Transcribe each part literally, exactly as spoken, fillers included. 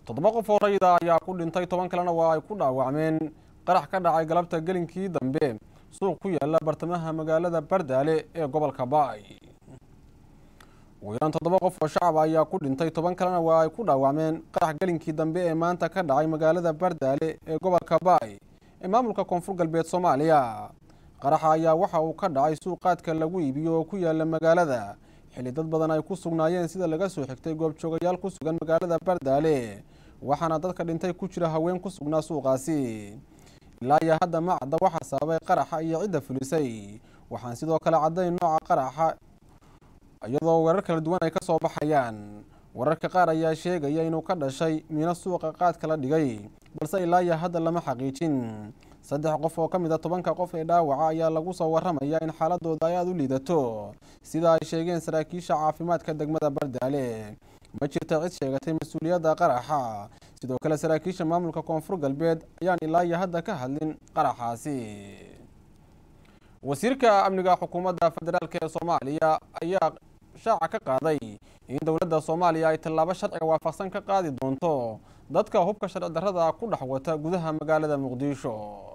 toddoba qof oo rayid ah ayaa ku dhintay toban kalena waa ay ku dhaawacmeen qarax ka dhacay galabta gelinkii dambe suuq ku yaala bartamaha magaalada Bardaale ee gobolka Baay. ugu yaraan toddoba qof oo shacab ayaa ku dhintay toban kalena waa ay ku dhaawacmeen qarax gelinkii dambe ee maanta ka dhacay magaalada Bardaale ee gobolka Baay ee maamulka Koonfur Galbeed Soomaaliya. qaraxa ayaa waxa uu ka dhacay suuqaadka lagu iibiyo oo ku yaala magaalada xilli dad badan ay ku sugnaayeen sida laga soo xigtay goobjoogayaal ku sugan magaalada Bardaale, waxaana dadka dhintay ku jira haween ku sugnaa suuqaasi. ilaa iyo hadda ma cadda waxa sababay qaraxa iyo cidda fulisay, waxaan sidoo kale caddayn nooca qaraxa iyadoo warar kala duwan ay ka soo baxayaan. wararka qaar ayaa sheegaya inuu ka dhashay miino suuqa qaadka la dhigay, balse ilaa iyo hadda lama xaqiijin. saddex qof oo ka mid ah tobanka qof ee dhaawaca ayaa lagu soo warramaya in xaaladooda ay aad u liidato, sida ay sheegeen saraakiisha caafimaadka degmada Bardaale. ma jirta cid sheegatay mas'uuliyadda qaraxa. sidoo kale saraakiisha maamulka Koonfur Galbeed ayaan ilaa iyo hadda ka hadlin qaraxaasi. wasiirka amniga xukuumadda federaalka ee Soomaaliya ayaa shaaca ka qaaday in dowladda Soomaaliya ay tallaabo sharciga waafaqsan ka qaadi doonto dadka hubka sharci darrada ku dhex wata gudaha magaalada Muqdisho.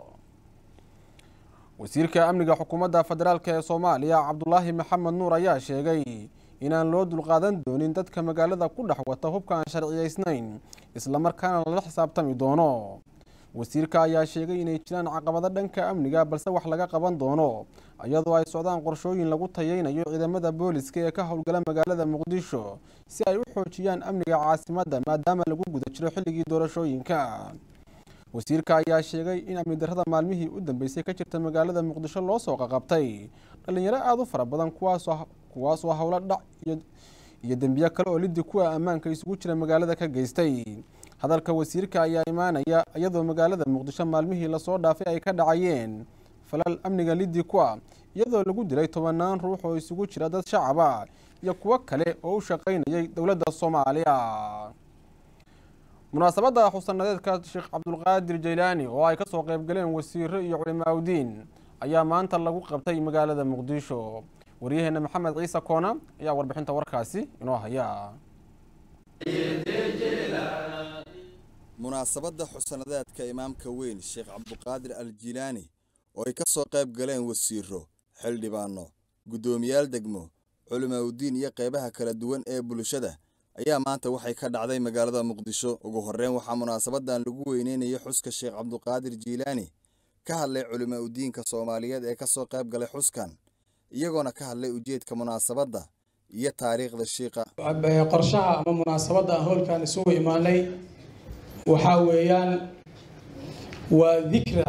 wasiirka amniga xukuumadda federaalka ee Soomaaliya Cabdullaahi Maxamed Nuur ayaa sheegay inaan loo dulqaadan doonin dadka magaalada ku dhex wata hubka aan sharciyeysnayn, isla markaana lala xisaabtami doono. wasiirka ayaa sheegay inay jiraan caqabado dhanka amniga balse wax laga qaban doono, iyadoo ay socdaan qorshooyin lagu tayeynayo ciidamada booliska ee ka howlgala magaalada Muqdisho si ay u xoojiyaan amniga caasimadda maadaama lagu guda jiro xilligii doorashooyinka. wasiirka ayaa sheegay in amni darrada maalmihii u dambeysay ka jirta magaalada Muqdisho loo soo qaqabtay dhalinyaro aad u fara badan kuwaasoo kuwaasoo howlo dhac iyo iyo dambiyo kale oo liddi kuwa ammaanka isugu jira magaalada ka geystay. hadalka wasiirka ayaa imaanaya iyadoo magaalada Muqdisho maalmihii la soo dhaafay ay ka dhacayeen falal amniga liddi kuwa, iyadoo lagu dilay tobanaan ruux oo isugu jira dad shacab ah iyo kuwo kale oo u shaqaynayay dowladda Soomaaliya. munaasabadda xusanadeedka Sheekh Cabdulqaadir Jeylaani oo ay ka soo qayb galeen wasiirro iyo culimada diin ayaa maanta lagu qabtay magaalada Muqdisho. wariyaheena Maxamed Ciise Koona ayaa warbixinta warkaasi inoo haya. munaasabadda xusanadeedka imaamka weyn Sheekh Cabdulqaadir Al-Jeylaani oo ay ka soo qayb galeen wasiirro, xildhibaano, gudoomiyaal degmo, culimada diin iyo qaybaha kala duwan ee bulshada ayaa maanta waxay ka dhacday magaalada Muqdisho. ugu horreyn waxaa munaasabadan lagu weyneynayay xuska Sheekh Cabdulqaadir Jeylaani ka hadlay culimada diinka Soomaaliyeed ee ka soo qayb galay xuskan, iyagoona ka hadlay ujeedka munaasabadda iyo taariikhda sheekha. qorshaha ama munaasabadda howlkan isugu imaanay waxa weeyaan waa dhikra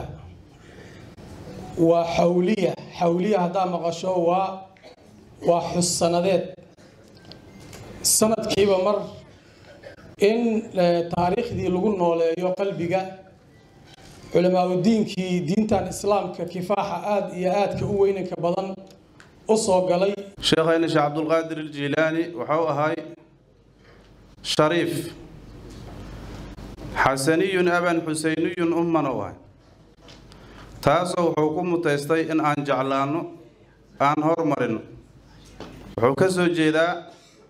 waa xawliya xawliya hadda maqasho waa waa xusanadeed sanadkiiba mar in taariikhdii lagu nooleeyo qalbiga culimada diinkii diintan islaamka kifaaxa aad iyo aadka u weynanka badan u soo galay. sheekhayna Sheekh Cabdulqaadir Al-Jeylaani wuxuu ahay shariif xasaniyun aban xuseyniyun umman oo ah taasoo wuxuu ku mutaystay in aan jeclaano aan hormarino. wuxuu ka soo jeedaa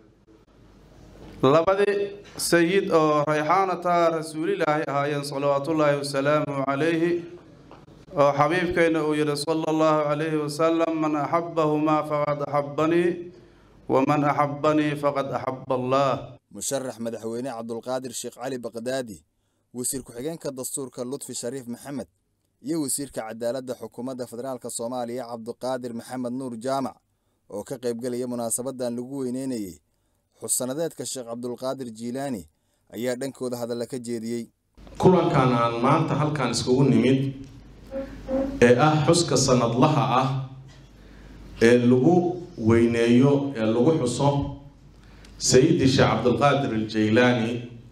labadii sayid oo rayxaanata rasuulilaahi ahaayeen salawaatullaahi wasalaamu calayhi, oo xabiibkeena uu yidhi sala allahu calayhi wasalam man axabbahumaa faqad axabbanii waman axabbanii faqad axabba allah. musharax madaxweyne Cabdulqaadir Sheekh Cali Baqdaadi, wasiir ku-xigeenka dastuurka Lutfi Shariif Maxamed iyo wasiirka cadaaladda xukuumadda federaalka Soomaaliya Cabdulqaadir Maxamed Nuur Jaamac oo ka qayb galaya munaasabadan lagu weyneynayay xusanadeedka Sheekh Cabdulqaadir Jeylaani ayaa dhankooda hadalla ka jeediyey. kulankan aan maanta halkan iskugu nimid ee ah xuska sanadlaha ah ee lagu weyneeyo ee lagu xuso sayidi Sheekh Cabdulqaadir Al-Jeylaani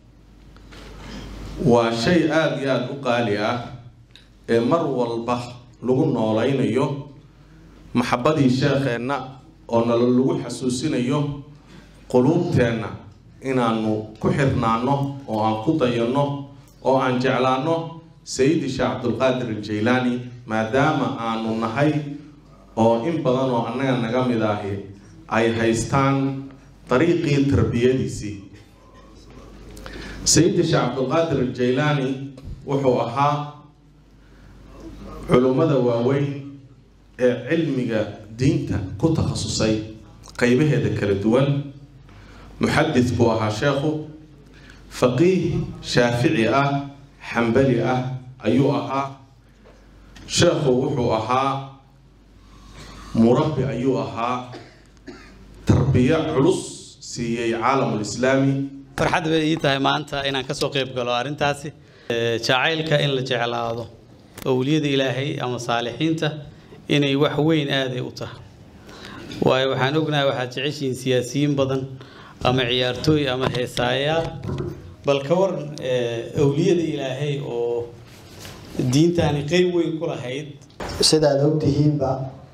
waa shay aad iyo aad u qaali ah ee mar walba lagu noolaynayo maxabadii sheekheena oo nala lagu xasuusinayo quluubteena inaanu ku xirnaano oo aan ku dayano oo aan jeclaano sayidi Sheekh Cabdulqaadir Al-Jeylaani maadaama aanu nahay oo in badan oo annaga naga mid ahi ay haystaan طريقي تربيتي sayid sheekh cabdulqaadir aljaylaani wuxuu ahaa culummada waaweyn ee cilmiga diinta ku takhasusay qaybaheeda kala duwan. muxadis buu ahaa sheekhu, faqiih shaafici ah xambali ah ayuu ahaa. sheekhu wuxuu ahaa murabbi ayuu ahaa, tarbiya culus siiyey caalamul islaami. farxad bay ii tahay maanta inaan ka soo qayb galo arrintaasi. jacaylka in la jeclaado awliyada ilaahay ama saalixiinta inay wax weyn aaday u tahay, waayo waxaan ognahay waxaad jeceshihiin siyaasiyiin badan ama ciyaartooy ama heesaayaal, bal ka waran awliyada ilaahay oo diintaani qayb weyn ku lahayd. sidaad ogtihiinba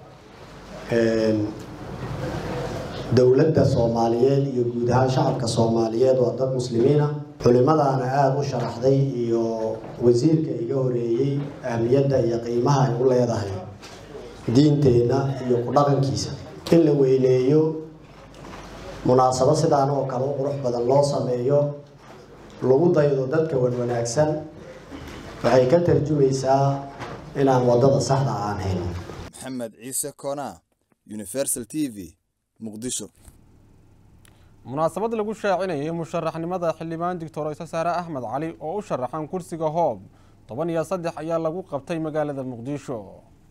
dowladda Soomaaliyeed iyo guud ahaan shacabka Soomaaliyeed waa dad muslimiin ah. culimadaana aad u sharaxday iyo wasiirka iga horeeyay ahmiyadda iyo qiimaha ay u leedahay diinteena iyo ku dhaqankiisa in la weyneeyo. munaasabad sidaan oo kale qurux badan loo sameeyo, lagu daydo dadka wanaagsan, waxay ka tarjumaysaa inaan wadada saxda aan hayno. maxamed ciise koona, Universal T V, muqdisho. munaasabad lagu shaacinayay musharaxnimada xildhibaan Doctor Saare Axmed Cali oo u sharaxan kursiga Hoob toban iyo saddex ayaa lagu qabtay magaalada Muqdisho.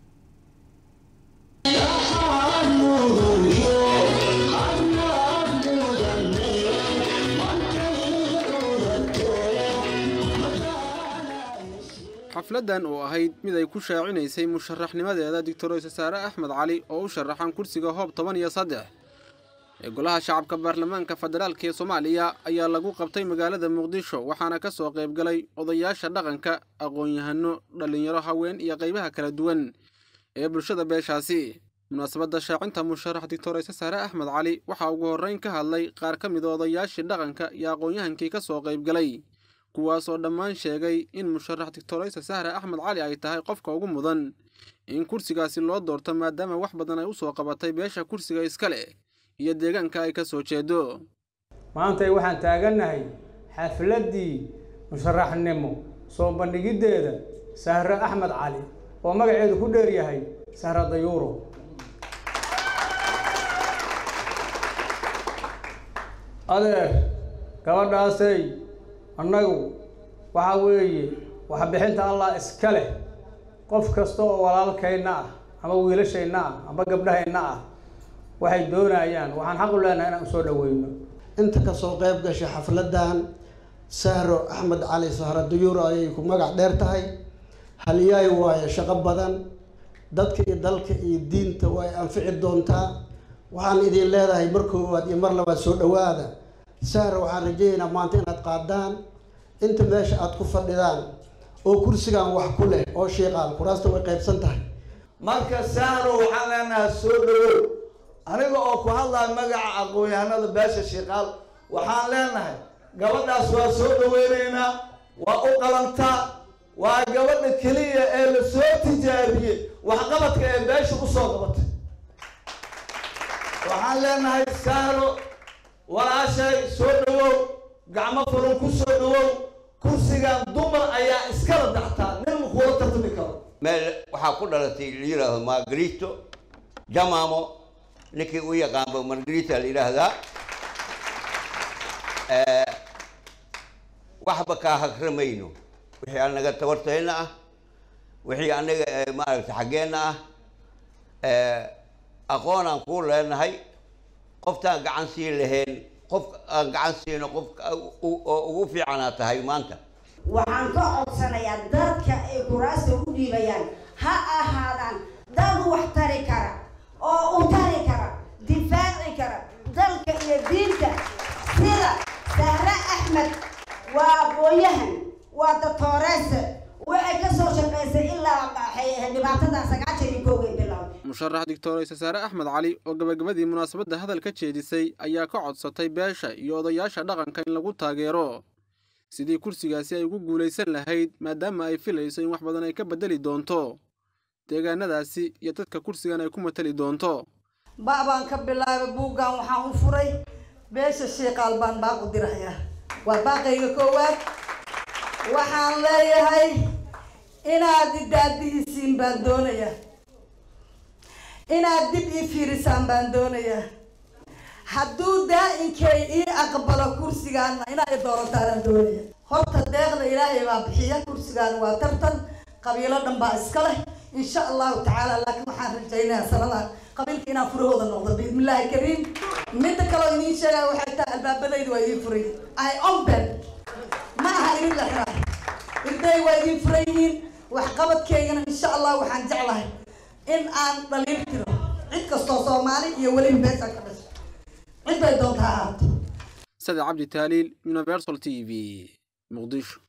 xafladan oo ahayd mid ay ku shaacinaysay musharaxnimadeeda Doctor Saare Axmed Cali oo u sharaxan kursiga Hoob toban iyo saddex ee golaha shacabka baarlamaanka federaalka ee Soomaaliya ayaa lagu qabtay magaalada Muqdisho, waxaana ka soo qayb galay odayaasha dhaqanka, aqoon-yahano, dhalinyaro, haween iyo qaybaha kala duwan ee bulshada beeshaasi. munaasabada shaacinta musharax Doctor Saare Axmed Cali waxa ugu horeyn ka hadlay qaar ka mid ah odayaasha dhaqanka iyo aqoon-yahankii ka soo qayb galay, kuwaas oo dhammaan sheegay in musharax Doctor Saare Axmed Cali ay tahay qofka ugu mudan in kursigaasi loo doorto maadaama wax badan ay u soo qabatay beesha kursiga iskale iyo deegaanka ay ka soo jeedo. maanta waxaan taaganahay xafladii musharaxnimo soo bandhigideeda Saare Axmed Cali oo magaceedu ku dheer yahay Saare Dayuuro. adeer gabadhaasay annagu waxa weeye waxa bixinta Allah iska leh. qof kasta oo walaalkayna ah ama wiilashayna ah ama gabdhahayna ah waxay doonayaan waxaan xaq u leenahay inaan soo dhaweyno. inta ka soo qayb gashay xafladan Saare Axmed Cali Saare Dayuuro ay ku magac dheer tahay, haliyay waaye shaqo badan dadka iyo dalka iyo diinta way anfici doontaa. waxaan idin leedahay markoowaad iyo mar labaad soo dhawaada. Saare waxaan rajaynayaa maanta inaad qaadaan inta meesha aad ku fadhidaan oo kursigan wax ku leh oo sheeqaal kuraasta way qaybsan tahay. marka Saare waxaan leenahay soo dhawow. aniga oo ku hadlaa magaca aqoon-yahanada beesha sheeqaal waxaan leenahay gabadhaas waa soo dhaweynaynaa, waa u qalantaa, waa gabadha keliya ee la soo tijaabiyey waxqabadka ee beesha u soo qabatay. waxaan leenahay Saare walaashay soo dhawow, gacmo furan ku soo dhawow. kursigan dumar ayaa iskala daxtaa, nin kula tartami karo. meel waxaa ku dhalatay la yiraahdo Margarito Jamamo, ninkii u yaqaanba Margarita la yiraahdaa. ee waxba ka hakramayno wixii anaga tabartayna ah, wixii anaga maaragtay xageena ah, ee aqoon aan ku leenahay. qoftaan gacan siin lahayn qof aan gacan siino qof ugu fiicana tahay maanta. waxaan ka codsanayaa dadka ay kuraasta u dhiibayaan ha ahaadaan dad wax tari kara oo u tari kara difaaci kara dalka iyo diinta sida Saare Axmed. waa aqoon-yahan, waa doctoresse, waxay ka soo shaqaysay ilaa dhibaatada sagaashan iyo kow bilow. musharax Doctor Saare Axmed Cali oo gabagabadii munaasabada hadal ka jeedisay ayaa ka codsatay beesha iyo odayaasha dhaqanka in lagu taageero sidii kursigaasi ay ugu guuleysan lahayd, maadaama ay filayso in wax badan ay ka bedeli doonto deegaanadaasi iyo dadka kursigan ay ku matali doonto. baabaan ka bilaabay buugaan waxaan u furay beesha sheeqaal baan baaq u dirayaa. وباقي كوات وحان ليهي إنا داديسين باندونيا إنا دبي فيرسان باندونيا حدو دا إنكي إن أقبل كرسيغان إنا إدورتان دونيا horta deeqda ilaahay baa bixiya kursigaan waa tartan qabiilo dhan baa iska leh insha Allah taala laakiin waxaan rajaynayaa sanadahan qabiilka inaan furahooda noqdo bismillaahi kariim mid kale oo idin sheegay waxay tahay albaabadaydu waa idin furay ay open ma aha idin la xiraa inday waa idin furayiin wax qabadkeygana insha Allah waxaan jeclahay in aan dhaliil tiro cid kastoo Soomaali iyo wali beesha ka dhashay cid bay doontaa ahaato سيد عبد التاليل يونيفرسال تي في مقدشو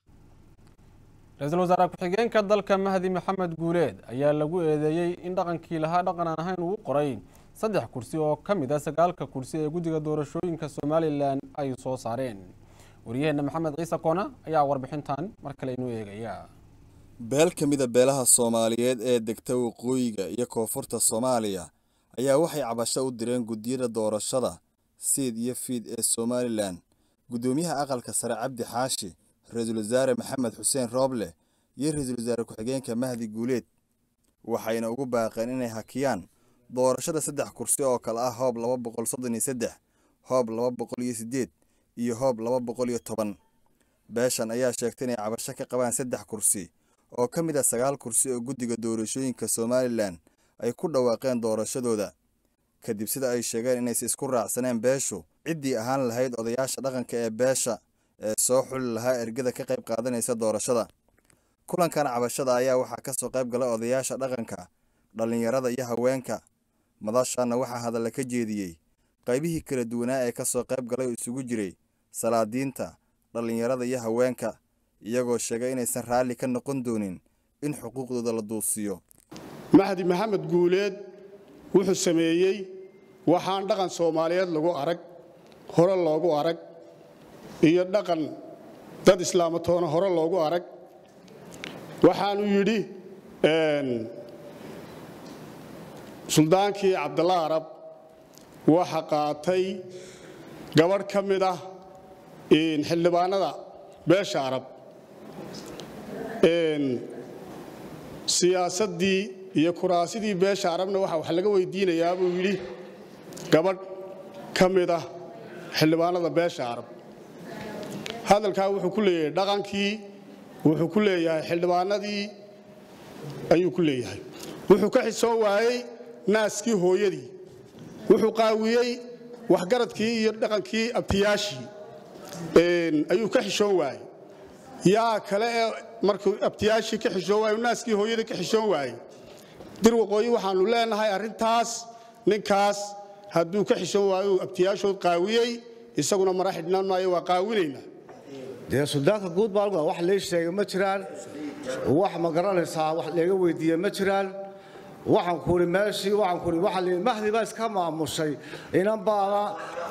رئيس الوزراء ku-xigeenka dalka Mahdi Maxamed Guuleed ayaa lagu eedeeyay in dhaqankii lahaa dhaqan aan ahayn uu qoray saddex kursi oo kamid ah sagaalka kursi ee guddiga doorashooyinka Soomaaliland ay soo saareen wariyaheena Maxamed Ciise Koona ayaa warbixintan mar kale inoo eegaya beel kamid ah beelaha Soomaaliyeed ee degta waqooyiga iyo koonfurta Soomaaliya ayaa waxay cabasho u direen guddiyada doorashada سيد يفيد الصوماليلان قدوميها أقل كسر عبد حاشي رئيس الوزراء محمد حسين روبله يرئيس الوزراء كحجين كمهدي جوليد وحين أقول باقين هكيان دور شدة سدح كرسي أو كلا هاب لواب بقول صدني سدح هاب لواب بقول يسديد يهاب لواب بقول يطبن باشان أيها شاكتني عبشك قبان سدح كرسي أو كم إذا سجال كرسي أو جدي دورشين كصوماليلان أي كل واقعين دور شدة ده kadib sida ay sheegeen inay isku raacsaneen beesho cidii ahaan lahayd odayaasha dhaqanka ee beesha ee soo xul lahaa ergada ka qayb qaadanaysa doorashada kulankan cabashada ayaa waxa ka soo qayb galay odayaasha dhaqanka dhalinyarada iyo haweenka madashana waxa hadal ka jeediyay qaybihii kala duwanaa ee ka soo qayb galay isugu jiray salaadiinta dhalinyarada iyo haweenka iyagoo sheegay inaysan raali ka noqon doonin in xuquuqdooda la duusiyo Mahdi Maxamed Guuleed wuxuu sameeyay waxaan dhaqan Soomaaliyeed lagu arag hore loogu arag iyo dhaqan dad islaamatoona hore loogu arag waxaan u yiri een suldaankii Cabdullah Arab waxa qaatay gabadh kamid ah in xildhibaanada beesha Arab een siyaasadii iyo kuraasidii beesha Arabna waxa wax laga weydiinayaa buu yiri gabadh kamid ah xildhibaanada beesha Arab hadalka wuxuu ku leeyahay dhaqankii wuxuu ku leeyahay xildhibaanadii ayuu ku leeyahay wuxuu ka xisoo waayay naaskii hooyadii wuxuu qaawiyay wax garadkii iyo dhaqankii abtiyaashii een ayuu ka xisoo waayay yaa kale markuu abtiyaashii ka xisoo waayay naaskii hooyadii ka xisoo waayay dir waqooyi waxaanu leenahay arintaas ninkaas hadduu ka xisoo waayo abtiyaashood qaawiyay isaguna mara xidhnaan maayo waa qaawinayna dee suldaanka guud baa wax la sheegay ma jiraan wax ma garanaysaa wax laga weydiiyay ma jiraan waxaan ku meeshii waxaan ku waxa la Mahdi baa iska maamushay inan baa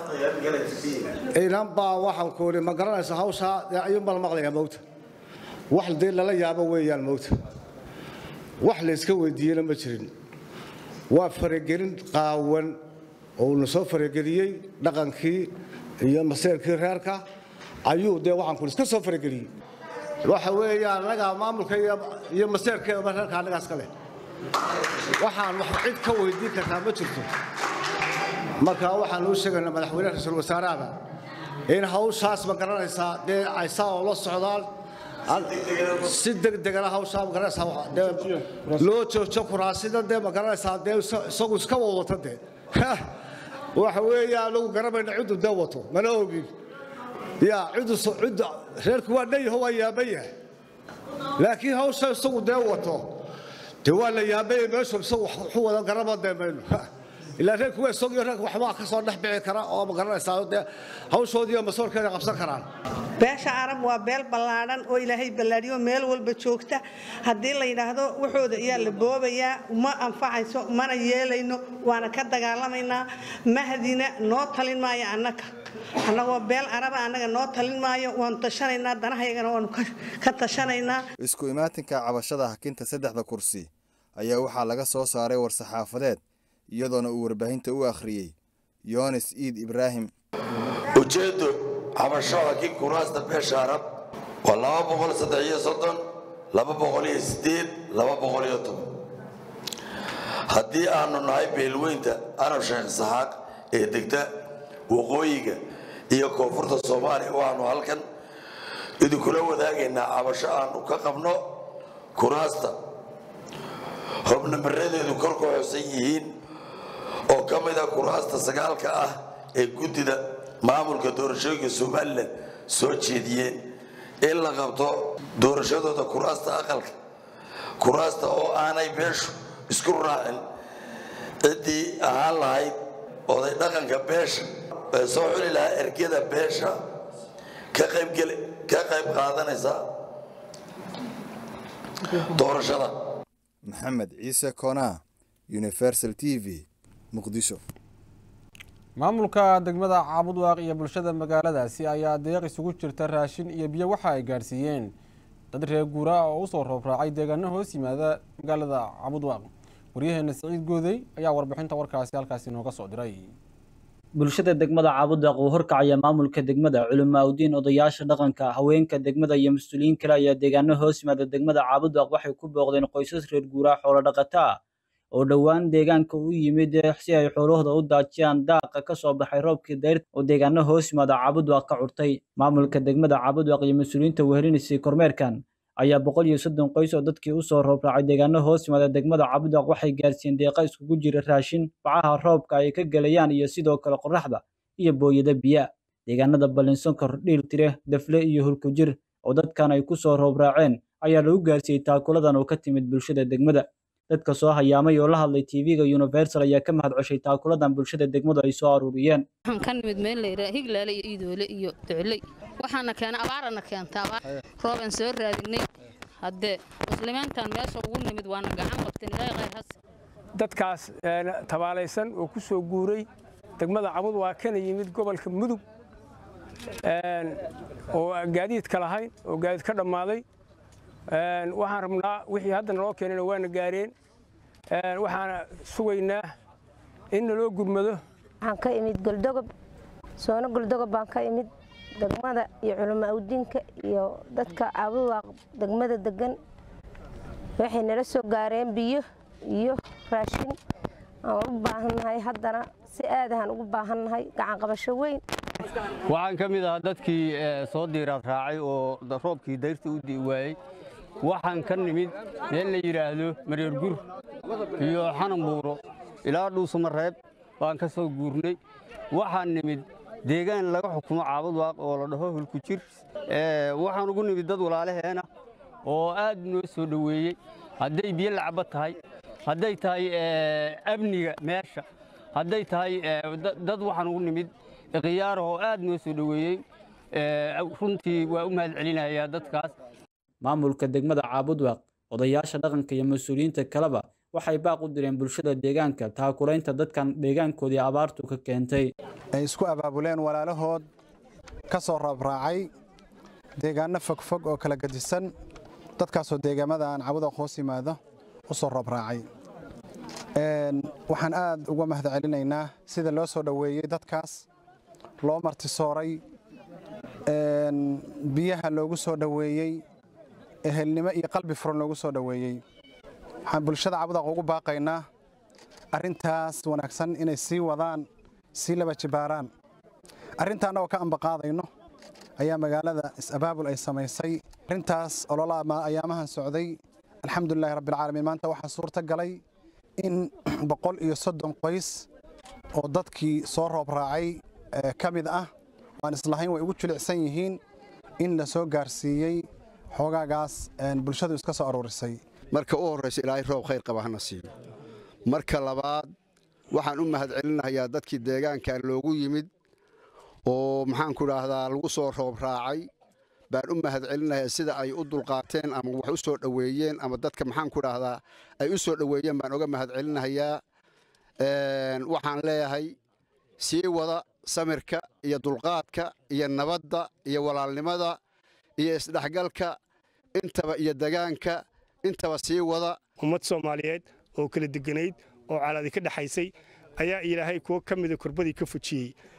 inan baa waxaan ku ma garanaysaa hawsha ayuu bal maqlayaa moogta wax dee lala yaabo weeyaan moogta wax la iska weydiiyay ma jirin waa faragelin qaawan oo la soo farageliyay dhaqankii iyo maseerkii reerka ayuu dee waxaan ku iska soo farageliyay waxa weeyaan laga maamulka iyo maseerkeeda reerka anaga iska leh waxaan wax cid ka weydiin kartaa ma jirto marka waxaan u sheegaynaa madaxweynaha ra'iisul wasaaraha in hawshaas ma garanaysaa dee ay saa oo la socdaan si degdeg ah hawsha ma garanaysaa loo joojo kuraasida dee ma garanaysaa dee isagu iska wadato dee waxa weeyaan lagu garamayna cidu dee wato mana ogin yaa cidu cidu reerku waa dhayahay waa yaabayahay laakiin hawsha isagu dee wato dee waa la yaabayay meeshu isagu wuxuu wada garaba deemayno ilaa reerku waa isagu reerku waxba ka soo dhex bixi kara oo ma garanaysaa dee hawshoodii masoorkeeda qabsan karaan beesha Arab waa beel ballaaran oo Ilaahay ballaariyo meel walba joogta hadii la yiraahdo wuxuuda ayaa la boobaya ma anfacayso mana yeelayno waana ka dagaalamayna Mahdina noo talin maayo annaka annagoo beel Arab anaga noo talin maayo waan tashanaynaa danahayagana waan ka tashanaynaa isku imaatinka cabashada hakinta saddexda kursi ayaa waxa laga soo saaray war saxaafadeed iyadoona uu warbaahinta u akhriyay Yoonis Iid Ibrahim ujeedo cabashada kii kuraasta beesha arab waa laba boqol saddex iyo soddon laba boqol iyo sideed laba boqol iyo toban haddii aanu nahay beelweynta arab sheekh saxaaq ee degta waqooyiga iyo koonfurta soomaaliya waxaanu halkan idinkula wadaagaynaa cabasho aanu ka qabno kuraasta xubnimaradeedu kor ku xusan yihiin oo ka mid ah kuraasta sagaalka ah ee guddida maamulka doorashooyinka somalilan soo jeediyeen in la qabto doorashadooda kuraasta aqalka kuraasta oo aanay beeshu isku raacin ciddii ahaan lahayd oday dhaqanka beesha ee soo xuli lahaa ergada beesha ka qaybgel ka qayb qaadanaysa doorashada. maxamed ciise koonaa universal t v muqdisho. maamulka degmada Caabudwaaq iyo bulshada magaaladaasi ayaa deeq isugu jirta raashin iyo biyo waxa ay gaarsiiyeen dad reer guura oo u soo roob raacay deegaano hoos yimaada magaalada Caabudwaaq. waryaheena Saciid Gooday ayaa warbixinta warkaasi halkaasi nooga soo diray. bulshada degmada Caabudwaaq oo horkacaya maamulka degmada culimaadudiin odayaasha dhaqanka haweenka degmada iyo mas'uuliyiin kale ayaa deegaano hoos yimaada degmada Caabudwaaq waxay ku booqdeen qoysas reer guura xoolo dhaqata oo dhawaan deegaanka u yimid si ay xoolahooda u daajiyaan daaqa ka soo baxay roobkii dayrta oo deegaano hoos yimaada Caabudwaaq ka curtay. maamulka degmada Caabudwaaq iyo mas'uuliyiinta weerinaysay kormeerkan ayaa boqol iyo soddon qoys oo dadkii u soo roob raacay deegaano hoos yimaada degmada Caabudwaaq waxay gaarsiin deeqa isugu jira raashin bacaha roobka ay ka galayaan iyo sidoo kale qoraxda iyo booyada biya. deegaanada Balinsonkor Dhiiltire Dafle iyo Hulkujir oo dadkan ay ku soo roob raaceen ayaa lagu gaarsiiyay taakuladan oo ka timid bulshada degmada. dadka soo hayaamay oo la hadlay T V-ga Universal ayaa ka mahad ceshay taakuladan bulshada degmadu ay soo aruuriyeen. waxaan ka nimid meel la yiraahdo Higlaale iyo Iidoole iyo Ducley waxaana keenay abaarana keentay roob aan soo raadinay hadde muslimiintan meesha ugu nimid waana gacan qabteen ilaahay khayr has. dadkaas tabaalaysan oo ku soo guuray degmada Caabudwaaq kana yimid gobolka Mudug een oo gaadiid ka lahayn oo gaadiid ka dhamaaday een waxaan rabnaa wixii hadda noo keenay waana gaareen een waxaan sugaynaa in loo gurmado. waxaan ka imid Galdogob soona Galdogob baan ka imid degmada iyo culimaadudiinka iyo dadka Caabudwaaq degmada degan waxay nala soo gaareen biyo iyo raashin aan u baahanahay haddana si aad ah ugu baahanahay gacan qabasho weyn. waxaan ka mid ah dadkii soo diiran raacay oo roobkii dayrta u diiwaayay waxaan ka nimid meel la yiraahdo Mareer Gur iyo Xanan Buuro ilaa Dhuusamareeb baan ka soo guurnay. waxaan nimid deegaan laga xukumo Caabudwaaq oo la dhaho Hulkujir ee waxaan ugu nimid dad walaalaheena oo aad noo soo dhaweeyay hadday biyo lacab tahay hadday tahay amniga meesha hadday tahay dad waxaan ugu nimid qiyaar oo aad noo soo dhaweeyay runtii waa u mahad celinayaa dadkaas. maamulka degmada Caabudwaaq odayaasha dhaqanka iyo mas'uuliyiinta kaleba waxay baaq u direen bulshada deegaanka taakulaynta dadkan deegaankoodii abaartu ka keentay. ay isku abaabuleen walaalahood ka soo roob raacay deegaano fogfog oo kala gadisan dadkaasoo deegaamada aan Caabudwaaq hoos yimaado u soo roob raacay. een waxaan aad uga mahad celinaynaa sida loo soo dhaweeyay dadkaas loo martisooray een biyaha loogu soo dhaweeyay ehelnimo iyo qalbi furan loogu soo dhaweeyay. waxaan bulshada Caabudwaaq ugu baaqaynaa arintaas wanaagsan inay sii wadaan sii laba jibaaraan. arrintaana oo ka ambaqaadayno ayaa magaalada is-abaabul ay samaysay. arrintaas ololaha ayaamahan socday alxamdulillahi rabbil caalamiin maanta waxaa suurta galay in boqol iyo soddon qoys oo dadkii soo roob raacay ka mid ah waan islahayn way ugu jilicsan yihiin in la soo gaarsiiyay xogaagaas bulshadu iska soo aruurisay. marka u horeysa ilaahay roob khayr qaba hana siiyo. marka labaad waxaan u mahad celinayaa dadkii deegaankan loogu yimid oo maxaan ku raahdaa lagu soo roob raacay baan u mahad celinayaa sida ay u dulqaateen ama wax u soo dhaweeyeen ama dadka maxaan ku raahdaa ay u soo dhaweeyeen baan uga mahad celinayaa. een waxaan leeyahay sii wada samirka iyo dulqaadka iyo nabadda iyo walaalnimada iyo isdhaxgalka intaba iyo deegaanka intaba sii wada. ummad Soomaaliyeed oo kala deganayd oo calaadi ka dhaxaysay ayaa ilaahay kuwa kamid ah kurbadii ka fujiyay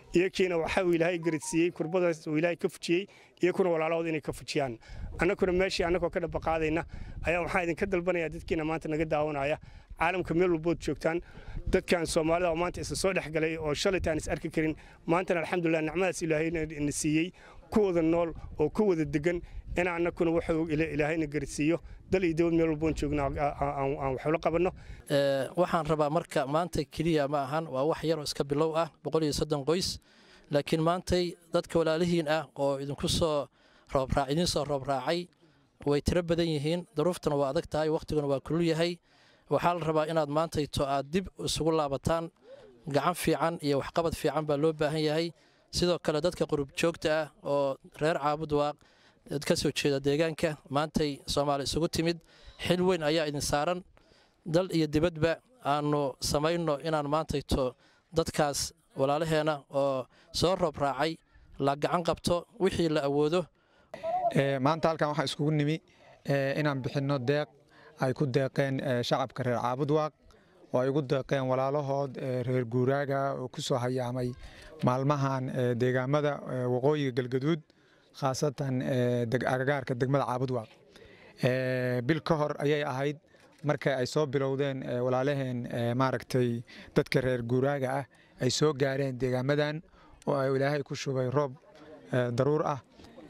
iyakiina waxa uu ilaahay garadsiiyey kurbadaas uu ilaahay ka fujiyey iyakuna walaalahood inay ka fujiyaan annaguna meeshii annagoo ka dhaba qaadayna ayaa waxaan idinka dalbanayaa dadkiina maanta naga daawanaya caalamka meel walbood joogtaan dadkan Soomaalida oo maanta isa soo dhaxgalay oo shalaytaan is arki karin maantana alxamdulillah nicmadaas ilaahayna na siiyey kuwada nool oo kuwada degan in annaguna wuxuu ilaahayna garadsiiyo dal iyo dawlad meel walboon joogna aan wax la qabanno waxaan rabaa marka maanta kaliya ma ahan waa wax yar oo iska bilow ah boqol iyo soddon qoys laakiin maantay dadka walaalihiin ah oo idinku soo roob raac idin soo roob raacay way tiro badan yihiin duruuftuna waa adag tahay waqtiguna waa kulul yahay waxaa la rabaa inaad maantayto aad dib isugu laabataan gacan fiican iyo waxqabad fiican baa loo baahan yahay sidoo kale dadka qurub joogta ah oo reer Caabud Waaq ka soo jeeda deegaanka maantay Soomaali isugu timid xil weyn ayaa idin saaran dal iyo dibadba aanu samayno inaan maantayto dadkaas walaalaheena oo soo roob raacay la gacan qabto wixii la awoodo maanta halkan waxaan iskugu nimi inaan bixinno deeq ay ku deeqeen shacabka reer Caabud Waaq oo ay ugu deeqeen walaalahood reer guuraaga oo ku soo hayaamay maalmahan deegaamada waqooyiga galgaduud khaasatan agagaarka degmada Caabud Waaq bil ka hor ayay ahayd markay ay soo bilowdeen walaalaheen maaragtay dadka reer guuraaga ah ay soo gaareen deegaamadan oo ay ilaahay ku shubay roob daruur ah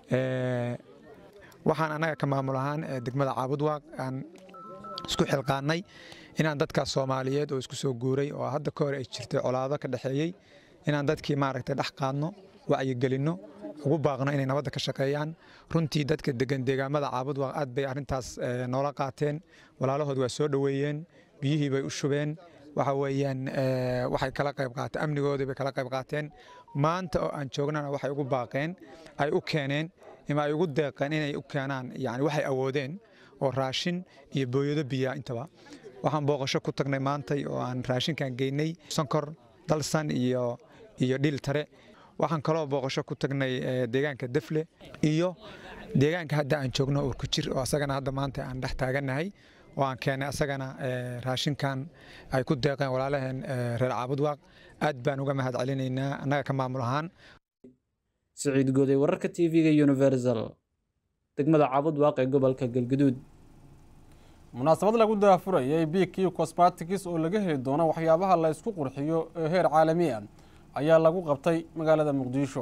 waxaan anaga ka maamul ahaan degmada Caabud Waaq aan isku xilqaanay inaan dadka Soomaaliyeed oo isku soo guuray oo hadda ka hor ay jirtay colaado ka dhaxeeyay inaan dadkii maaragtay dhax qaadno wacyi gelino ugu baaqno inay nabadda ka shaqeeyaan runtii dadka degan deegaamada Caabud Waaq aad bay arintaas noola qaateen walaalahood waa soo dhaweeyeen biyihii bay u shubeen waxa weeyaan waxay kala qayb qaateen amnigooda bay kala qayb qaateen maanta oo aan joognana waxay ugu baaqeen ay u keeneen ima ay ugu deeqeen inay u keenaan yani waxay awoodeen oo raashin iyo booyado biya intaba waxaan booqasho ku tagnay maantay oo aan raashinkan geynay sonkor dalsan iyo iyo dhil tare waxaan kaloo booqasho ku tagnay deegaanka Dafle iyo deegaanka hadda aan joogno oo ku jir oo asagana hadda maanta aan dhex taaganahay oo aan keenay asagana raashinkan ay ku deeqeen walaalaheen reer Caabud Waaq aad baan uga mahad celinaynaa annaga ka maamul ahaan Saciid Gooday wararka T V-ga Universal degmada Caabud Waaq ee gobolka Galgaduud munaasabad lagu daafurayay B Q Cosmetics oo laga heli doono waxyaabaha la isku qurxiyo ee heer caalami ah ayaa lagu qabtay magaalada Muqdisho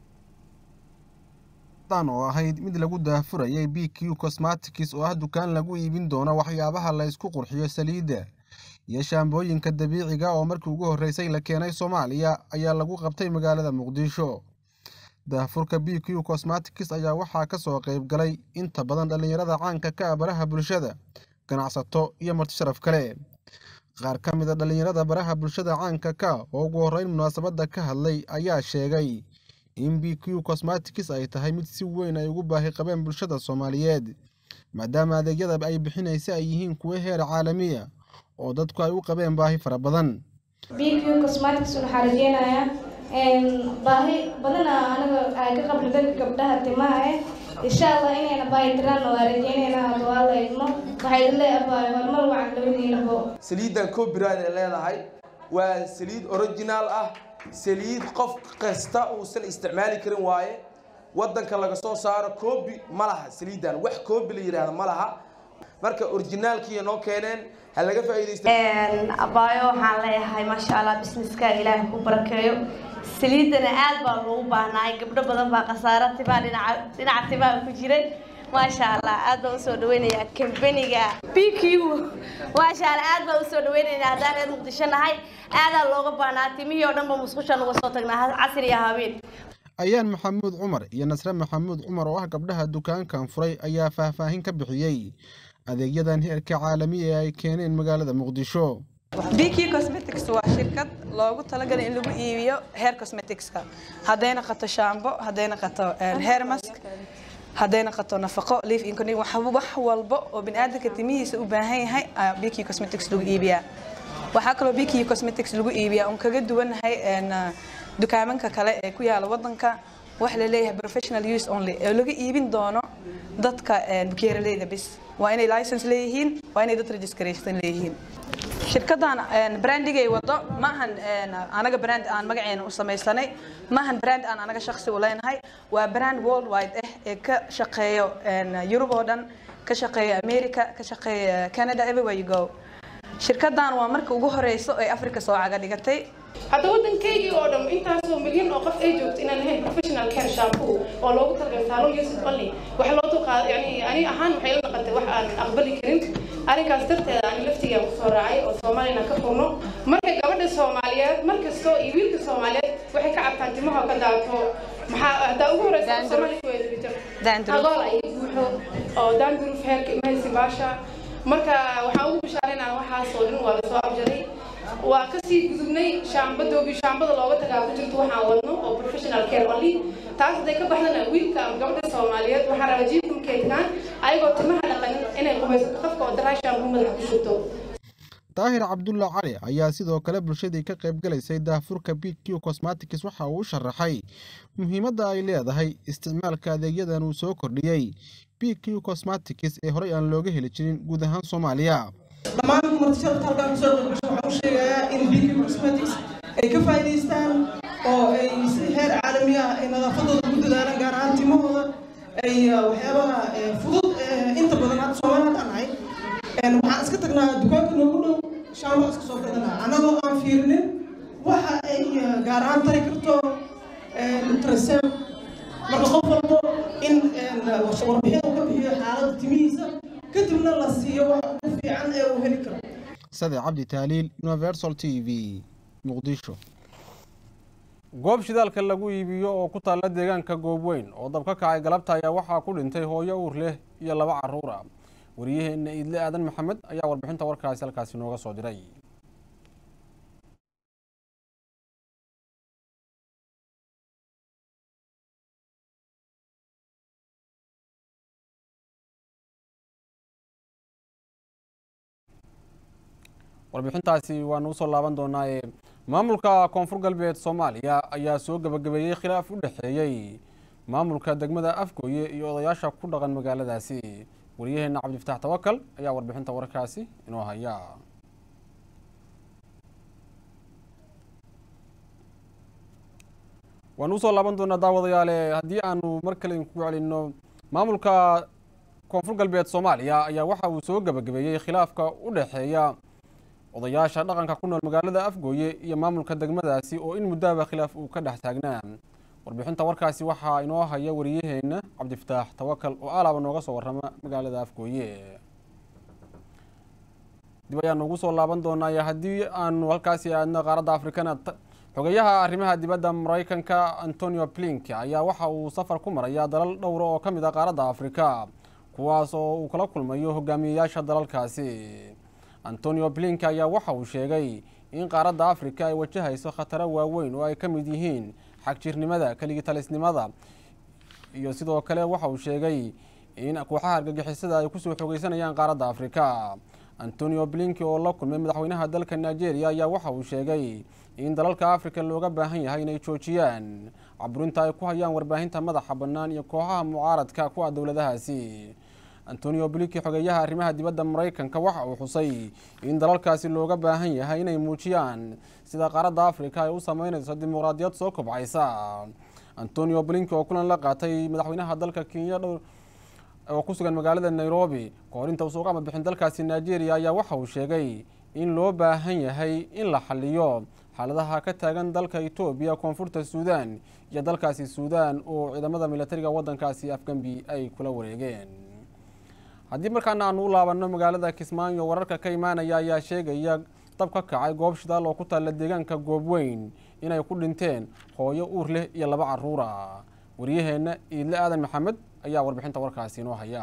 tan oo ahayd mid lagu daafurayay B Q Cosmetics oo ah dukaan lagu iibin doono waxyaabaha la isku qurxiyo saliida iyo shaambooyinka dabiiciga oo markii ugu horeysay la keenay Soomaaliya ayaa lagu qabtay magaalada Muqdisho daafurka B Q Cosmetics ayaa waxaa ka soo qayb galay inta badan dhalinyarada caanka ka ah baraha bulshada ganacsato iyo marti sharaf kale qaar ka mid ah dhalinyarada baraha bulshada caanka ka oo ugu horeyn munaasabada ka hadlay ayaa sheegay in B Q Cosmetics ay tahay mid si weyn ay ugu baahi qabeen bulshada Soomaaliyeed maadaama adeegyada ay bixinaysa ay yihiin kuwa heer caalami ah oo dadku ay u qabeen baahi fara badan B Q Cosmetics waxa rajeenaya in baahi badan anaga ay ka qabno dadka gabdhaha timaha eh insha Allah inayna baahi tiraan oo rajeynayna hada waa la idmo waxay leeyahay horumar wacan labadiinaba saliidan copyright ay leedahay waa saliid original ah saliid qof kasta uu san isticmaali karin waaye wadanka laga soo saaro copy ma laha saliidan wax copy la yiraahdo ma laha marka originalkii noo keeneen hal laga faa'iideysto een abaayo waxaan leeyahay ma sha Allah businesska Ilaahay ku barakeeyo saliidana aad baa loogu baahnaa gabdho badan baa qasaaro tiba dhinaca dhinaca tiba ku jiray ma sha Allah aad baa u soo dhaweynaya company-ga B Q ma sha Allah aad baa u soo dhaweynaya hadaan aad Muqdisho nahay aad looga baahnaa timihii oo dhan ba musqusha uga soo tagnaa casri iyo habeen ayaan maxamuud Umar iyo Nasra maxamuud Umar oo ah gabdhaha dukaankan furay ayaa faahfaahin ka bixiyay adeegyadan heerka caalamiga ay keeneen magaalada Muqdisho B Q Cosmetics waa shirkad loogu talagalay in lagu iibiyo hair cosmetics-ka hadayna qato shaambo hadayna qato hair mask hadayna qato nafaqo leave in kuni wax walba oo bini'aadamka timihiisa u baahan yahay B Q Cosmetics lagu iibiyaa waxa kale oo B Q Cosmetics lagu iibiyaa on kaga duwanahay dukaamanka kale ee ku yaala wadanka wax la leeyahay professional use only ee laga iibin doono dadka bukeeraleyda bis waa inay license leeyihiin waa inay dad registration leeyihiin shirkadan brandigay wado maahan anaga brand aan magaceena u samaysanay maahan brand aan anaga shakhsi u leenahay waa brand worldwide ah ee ka shaqeeyo Europe oo dhan ka shaqeeyo America ka shaqeeyo Canada everywhere you go shirkadan waa markii ugu horeyso ee Afrika soo caga dhigatay hadda wadankayga oo dhan intaas oo milyan oo qof ay joogto inaan ahayn professional care shampoo oo loogu talagalay salon iyo sidqalli wax loo tuqaa yani ani ahaan waxay la noqotay wax aan aqbali karin arrinkaas darteeda aan laftiga ku soo raacay oo Soomaaliya ka furno marka gabadha Soomaaliyeed markastoo iyo wiilka Soomaaliyeed waxay ka cabtaan timaha ka daato maxaa hadda ugu horeysa Soomaaliya way dirto daandruuf ay buuxo oo daandruuf heerka imaysi baasha marka waxaan ugu bishaareynaa waxaas oo dhan waa la soo abjaray waa ka sii gudubnay shaambadoobi shaambada looga tagaa ku jirto waxaan wadno oo professional care only taas haday ka baxdana wiilka ama gabadha Soomaaliyeed waxaa rabaa jiifka keednaan ayagoo timaha dhaqanin inay qubaysato qofka oo daraa shaambo madaxa ku shubto Tahir Abdullah Cali ayaa sidoo kale bulshadii ka qayb galaysay daafurka B Q Cosmetics waxa uu sharaxay muhiimadda ay leedahay isticmaalka adeegyadan uu soo kordhiyay B Q Cosmetics ee horey aan looga heli jirin guud ahaan Soomaaliya dhammaan martida halkan soo qeybgasho waxaan u sheegayaa in B Q Cosmetics ay ka faa'iideystaan oo ay si heer caalami ah ay nadaafadooda ku dadaalaan gaar ahaan timahooda ay waxyaabaha fudud inta badan hadda Soomaaliya nahay waxaan iska tagnaa dukaanka noogu dhow shaambo iska soo gadanaa anagoo aan fiirinin waxa ay gaar ahaan tari karto nutrition marka qof walbo in warbixin uu ka bixiyo xaaladda timihiisa kadibna la siiyo wax ugu fiican ee uu heli karo Sade Cabdi Taaliil Universal T V Muqdisho goob shidaalka lagu iibiyo oo ku taala deegaanka Goobweyn oo dab ka kacay galabta ayaa waxaa ku dhintay hooyo uur leh iyo laba carruur ah wariyaheena Idle Aadan Maxamed ayaa warbixinta warkaasi halkaasi nooga soo diray warbixintaasi waan u soo laaban doonaa ee maamulka koonfur galbeed Soomaaliya ayaa soo gabagabeeyay khilaaf u dhaxeeyay maamulka degmada Afgooye iyo odayaasha ku dhaqan magaaladaasi wariyaheena Cabdifataax Tawakkal ayaa warbixinta warkaasi inoo haya waan u soo laaban doonaa daawadayaal haddii aanu mar kale ku celino maamulka koonfur galbeed Soomaaliya ayaa waxa uu soo gabagabeeyay khilaafka u dhaxeeya odayaasha dhaqanka ku nool magaalada Afgooye iyo maamulka degmadaasi oo in muddo khilaaf uu ka dhex taagnaa warbixinta warkaasi waxa inoo haya wariyaheena Cabdifataax Tawakkal oo alaaba nooga soo warrama magaalada Afgooye dib ayaan ugu soo laaban doonaa haddii aanu halkaasi aadna qaaradda Afrikana xogayaha arrimaha dibadda Mareykanka Antonio Blinken ayaa waxa uu safar ku maraya dalal dhowr oo kamid ah qaaradda Afrika kuwaas oo uu kala kulmayo hogaamiyayaasha dalalkaasi Antonio Blinken ayaa waxa uu sheegay in qaaradda Afrika ay wajahayso khataro waaweyn oo ay ka mid yihiin xagjirnimada kaligi talisnimada iyo sidoo kale waxa uu sheegay in kooxaha argagixisada ay ku soo xogeysanayaan qaaradda Afrika Antonio Blinken oo la kulmay madaxweynaha dalka Nigeria ayaa waxa uu sheegay in dalalka Afrika looga baahan yahay inay joojiyaan caburinta ay ku hayaan warbaahinta madaxa bannaan iyo kooxaha mucaaradka ku ah dawladahaasi Antonio Blinken xogayaha arrimaha dibadda Mareykanka waxa uu xusay in dalalkaasi looga baahan yahay inay muujiyaan sida qaaradda Afrika ay u sameynayso dimuqraadiyad soo kobcaysa Antonio Blinken oo kulan la qaatay madaxweynaha dalka Kenya oo ku sugan magaalada Nairobi koorinta uu soo qama bixin dalkaasi Nigeria ayaa waxa uu sheegay in loo baahan yahay in la xalliyo xaaladaha ka taagan dalka Ethiopia koonfurta Suudaan iyo dalkaasi Suudaan oo ciidamada militariga wadankaasi Afgambi ay kula wareegeen haddii markaana aanu u laabano magaalada Kismaayo wararka ka imaanaya ayaa sheegaya dab ka kacay goob shidaal oo ku taala deegaanka Goobweyn inay ku dhinteen hooyo uur leh iyo laba carruur ah wariyaheena Idle Aadan Maxamed ayaa warbixinta warkaasi inoo haya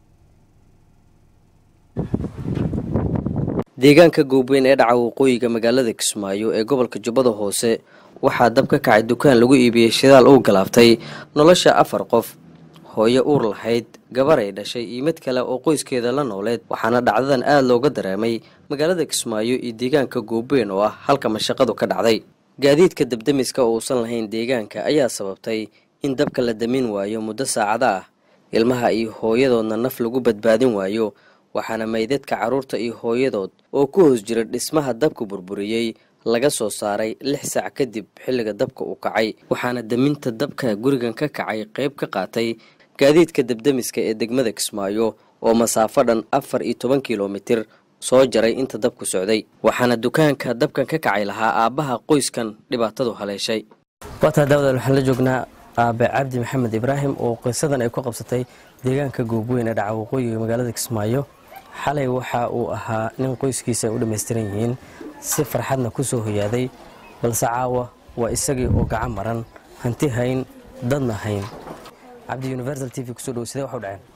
deegaanka Goobweyn ee dhaca waqooyiga magaalada Kismaayo ee gobolka Jubbada Hoose waxaa dab ka kacay dukaan lagu iibiyay shidaal oo galaaftay nolosha afar qof hooyo uur lahayd gabar ay dhashay iyo mid kale oo qoyskeeda la nooleed waxaana dhacdadan aad looga dareemay magaalada Kismaayo iyo deegaanka Goobweyn oo ah halka mashaqadu ka dhacday gaadiidka dabdamiska oo uusan lahayn deegaanka ayaa sababtay in dabka la damin waayo muddo saacada ah ilmaha iyo hooyadoodna naf lagu badbaadin waayo waxaana meydadka carruurta iyo hooyadood oo ku hoos jira dhismaha dabka burburiyey laga soo saaray lix saac kadib xilliga dabka uu kacay waxaana daminta dabka gurigan ka kacay qayb ka qaatay gaadiidka dabdamiska ee degmada Kismaayo oo masaafo dhan afar iyo toban kiiloomitir soo jaray inta dabku socday waxaana dukaanka dabkan ka kacay lahaa aabbaha qoyskan dhibaatadu haleeshay wata daawada waxaan la joognaa aabe Cabdi Maxamed Ibraahim oo qisadan ay ku qabsatay deegaanka Goobweyn ee dhaca waqooyiga magaalada Kismaayo xalay waxa uu ahaa nin qoyskiisa u dhameystiran yihiin si farxadna ku soo hoyaaday balse caawa waa isagii oo gacan maran hanti hayn dadna hayn Cabdi Universal T V ku soo dhawaaday waxa u dhacay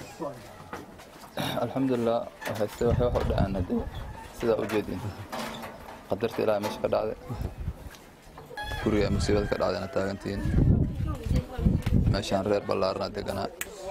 alxamdulillah waxa waxa u dhacay sida u jeedin qadarta ilaahay meesha ka dhacday guriga musiibada ka dhacdayna taagantiin meeshaan reer ballaarna deganaa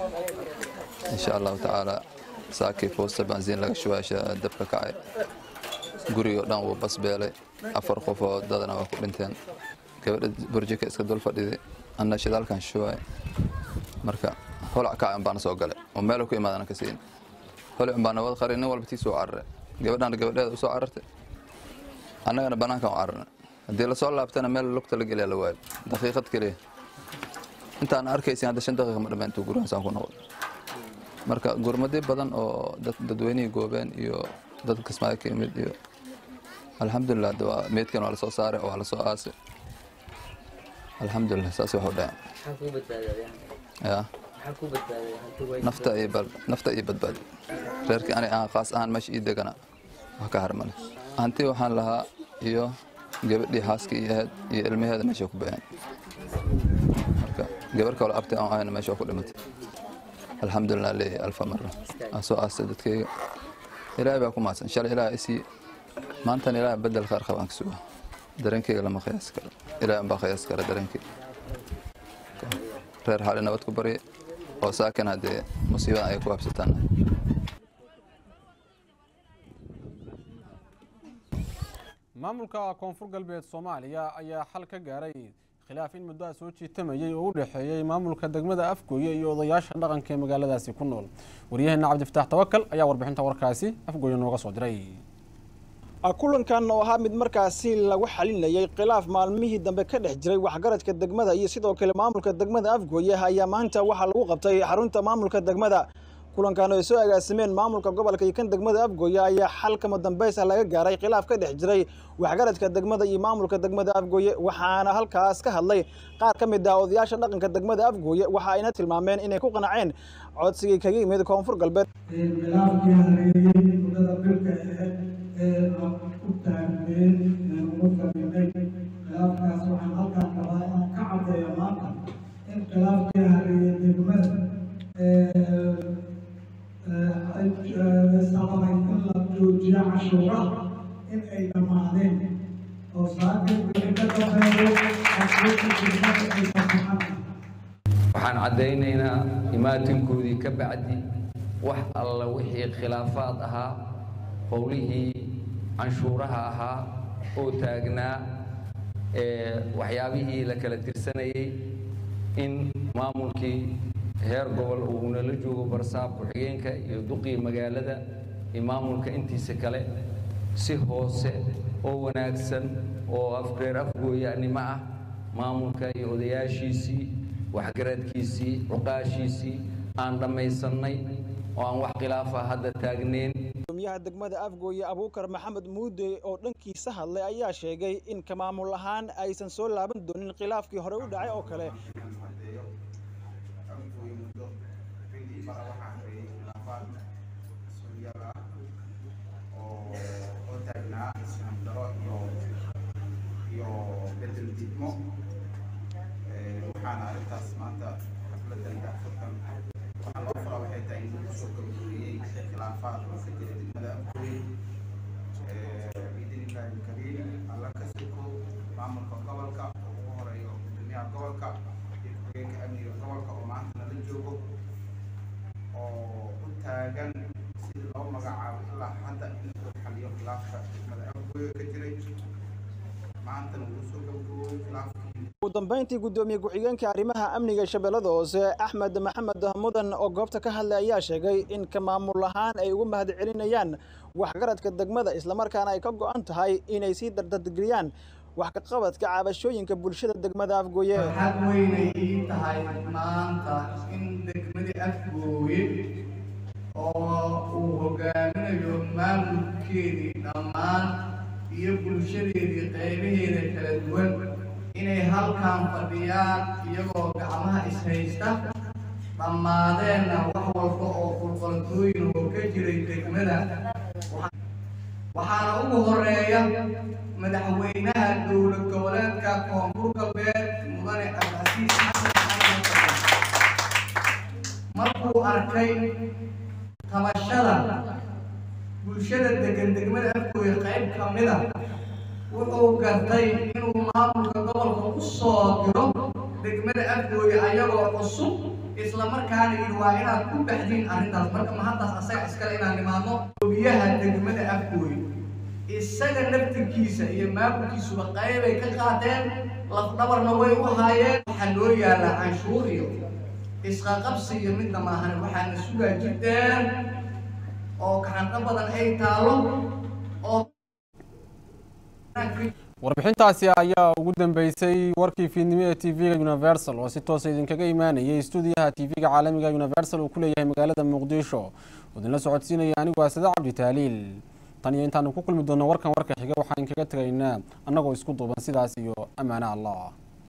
insha Allah taala saaki foosta benzin laga shubaasha dabka kacay guriga dhan uu bas beelay afar qof oo dadana waa ku dhinteen gabadha burjika iska dul fadhiday anna shidaalkan shubay marka holac ka baan soo galay oo meel ku imaadana ka siin holac baan wad qarin walba tii soo carray gabadhan gabadheeda u soo carrtay annagana banaanka u carrana hadii la soo laabtana meel lugta la geliya la waayay daqiiqad kaliya intaan arkaysan hadda shan daqiiqo ma dhameento guriga saan ku noqdo marka gurmadi badan oo dad dadweynaha goobeen iyo dad Kismaayo ka yimid iyo alxamdulillah dawaa meedkan waa la soo saaray oo la soo aasay alxamdulillah saas waxa u dhacay maxaa ku badbaadaya ya maxaa ku badbaadaya hanti way nafta iyo bal nafta iyo badbaadi reerka ani aan qaas ahaan meesha ii degana wax ka harmale hanti waxaan lahaa iyo gabadhii haaskii iyo ahayd iyo ilmaheeda meesha ku baxeen marka gabar kale abtay aan ahayna meesha ku dhimatay alxamdulillah leeyahay alfa marra asoo aasay dadkayga ilaahay baa ku maasan shalay ilaahay isi maantan ilaahay bedel khayr qabaan ka sugaa dareenkayga lama qiyaas karo ilaahay baa qiyaas kara dareenkayga reer xalay nabad ku bari oo saakan hadee musiibada ay ku habsataan maamulka koonfur galbeed Soomaaliya ayaa xal ka gaaray khilaaf in muddo soo jiitamayay oo u dhaxeeyay maamulka degmada Afgooye iyo odayaasha dhaqanka ee magaaladaasi ku nool wariyahana Cabdi Fataax Tawakkal ayaa warbixinta warkaasi Afgooye nooga soo diray kulankan oo ahaa mid markaasi lagu xalinayay khilaaf maalmihii dambe ka dhex jiray waxgaradka degmada iyo sidoo kale maamulka degmada Afgooye ayaa maanta waxa lagu qabtay xarunta maamulka degmada kulankan oo soo agaasimeen maamulka gobolka iyo kan degmada Afgooye ayaa xal kama dambeys laga gaaray khilaaf ka dhex jiray waxgaradka degmada iyo maamulka degmada Afgooye waxaana halkaas ka hadlay qaar ka mid ah odayaasha dhaqanka degmada Afgooye waxa ayna tilmaameen inay ku qanaceen codsigii kaga yimid koonfur galbeed in ay dhamaadeen oo saaxiib ka dambeeyo waxaan cadaynaynaa imaatinkoodii ka bacdi wax alla wixii khilaafaad ahaa howlihii canshuuraha ahaa oo taagnaa waxyaabihii la kala tirsanayay in maamulkii heer gobol uu nala joogo barsaab ku-xigeenka iyo duqii magaalada iyo maamulka intiisa kale si hoose oo wanaagsan oo afreer Afgooyanimo ah maamulka iyo odayaashiisii waxgaradkiisii cuqaashiisii aan dhamaysanay oo aan wax khilaaf ah hadda taagneyn gudoomiyaha degmada Afgooye Abuukar Maxamed Muude oo dhankiisa hadlay ayaa sheegay in ka maamul ahaan aysan soo laaban doonin khilaafkii hore u dhacay oo kale waxaan arrintaas maanta xafladan daafurkan waxaan loo furaa waxay tahay in lagu soo gabagabeyey khilaafaad oo ka jira degmada Afgooye biidnillahi alkariim alla ka sugo maamulka gobolka oo ugu horeeyo gudoomiyaha gobolka iyo ku-xigeenka amniga gobolka oo maanta nala joogo oo u taagan sidii loo magacaabo ilaa hadda in lagu xaliyo khilaafka degmada Afgooye ka jiray maantana wuu soo gabagaboobay khilaafkii ugu dambeyntii gudoomiye ku-xigeenka arrimaha amniga shabeellada hoose Axmed Maxamed Mudan oo goobta ka hadlay ayaa sheegay in ka maamul ahaan ay ugu mahad celinayaan waxgaradka degmada isla markaana ay ka go'an tahay inay sii dardargeliyaan wax ka qabadka cabashooyinka bulshada degmada Afgooye. Waxaad weynay ii tahay maanta in degmada Afgooye oo uu hogaaminayo maamulkeedii dhammaan iyo bulshadeedii qaybaheeda kala duwan inay halkan fadhiyaan iyagoo gacmaha ishaysta dhammaadeenna wax walba oo qulqultooyin oo ka jiray degmada. waxaana ugu horeeya madaxweynaha dowlad goboleedka koonfur galbeed mudane Cabdicasiis Xasan markuu arkay tabashada bulshada degan degmada Afgooye qayb ka mid ah wuxuu gartay inuu maamulka gobolka u soo diro degmada Afgooye ayagoo cusub isla markaana yidhi waa inaad ku baxdiin arrintaas. marka mahantaas asaga iskale inaan nimaadno gudoomiyaha degmada Afgooye isaga naftirkiisa iyo maamulkiisuba qaybay ka qaateen lafdhabarna way u haayeen. waxaa loo yaala canshuur iyo isqaqabsi iyo midna maahan waxaana sugaa jirteen oo gacanka badan ay taalo oo warbixintaasi ayaa ugu dambeysay warkii fiidnimo ee T V-ga Universal oo si toos ah idinkaga imaanayay stuudiyaha T V-ga caalamiga Universal oo ku leeyahay magaalada Muqdisho. wadana socodsiinaya anigu waa Sadaa Cabdi Taaliil. tan iyo intaan ku kulmi doono warkan warka xiga waxaan kaga tagaynaa annagoo isku duuban sidaas iyo amaana Allah.